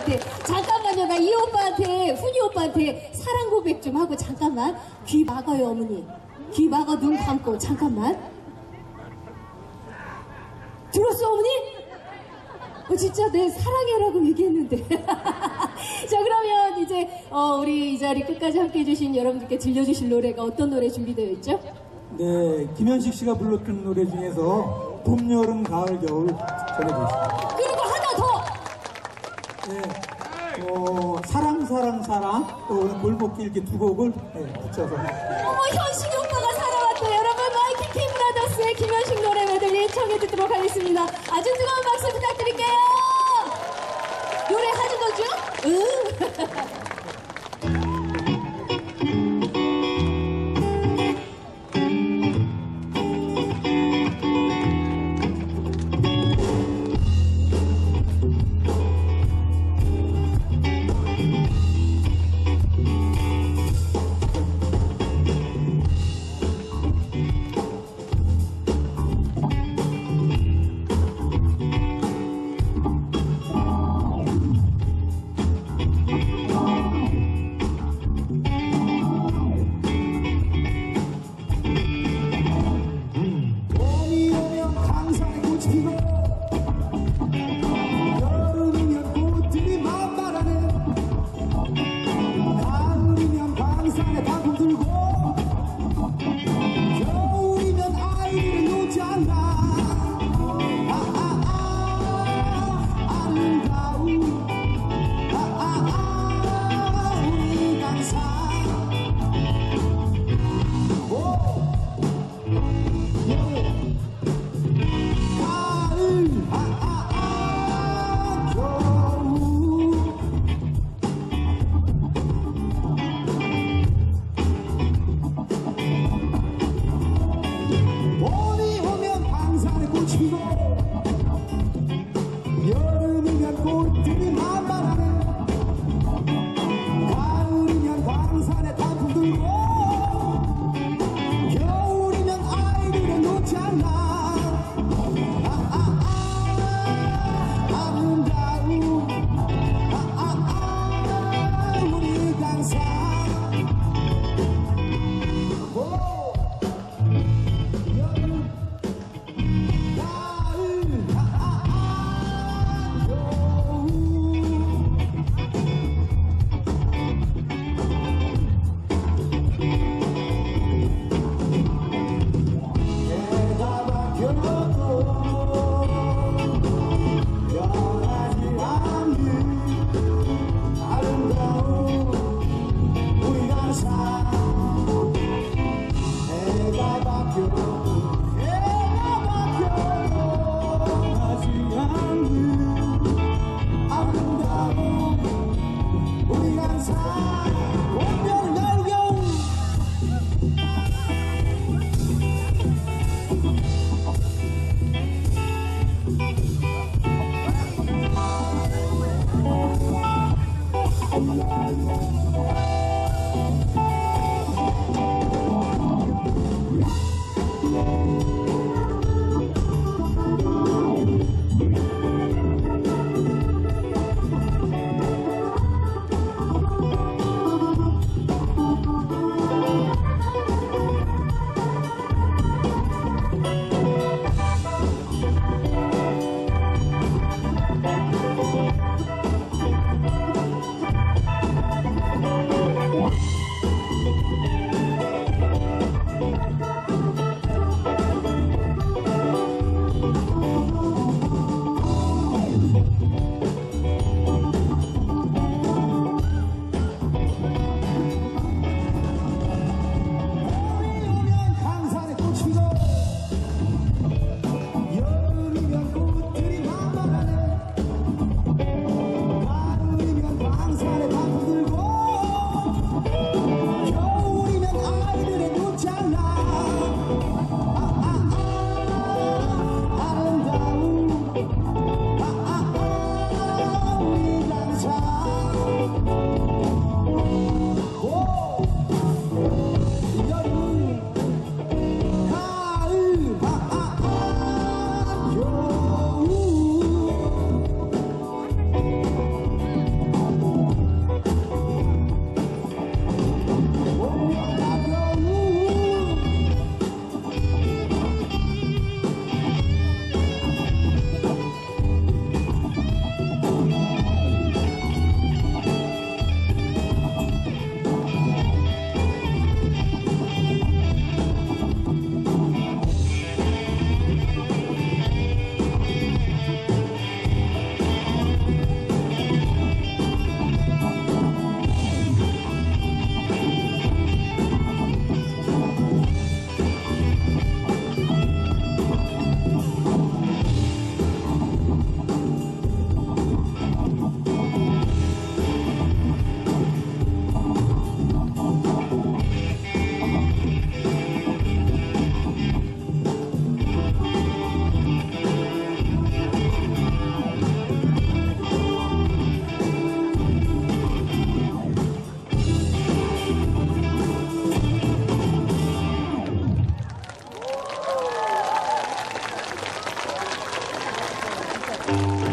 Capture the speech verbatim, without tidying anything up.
오빠한테. 잠깐만요. 나 이 오빠한테, 훈이 오빠한테 사랑 고백 좀 하고, 잠깐만. 귀 막아요, 어머니. 귀 막아, 눈 감고. 잠깐만. 들었어, 어머니? 어, 진짜 내 사랑해라고 얘기했는데. 자, 그러면 이제 어, 우리 이 자리 끝까지 함께 해주신 여러분들께 들려주실 노래가 어떤 노래 준비되어 있죠? 네, 김현식 씨가 불렀던 노래 중에서 봄, 여름, 가을, 겨울 전해드리겠습니다. 그리고 하나 더! 네, 어, 사랑, 사랑, 사랑, 또 오늘 골목길 이렇게 두 곡을 네, 붙여서. 어머, 현식이 오빠가 살아왔다. 여러분, 마이티 K 브라더스의 김현식 노래 메들리 청해 듣도록 하겠습니다. 아주 뜨거운 박수 부탁드릴게요. 노래 하는 거죠? 응. Oh 네.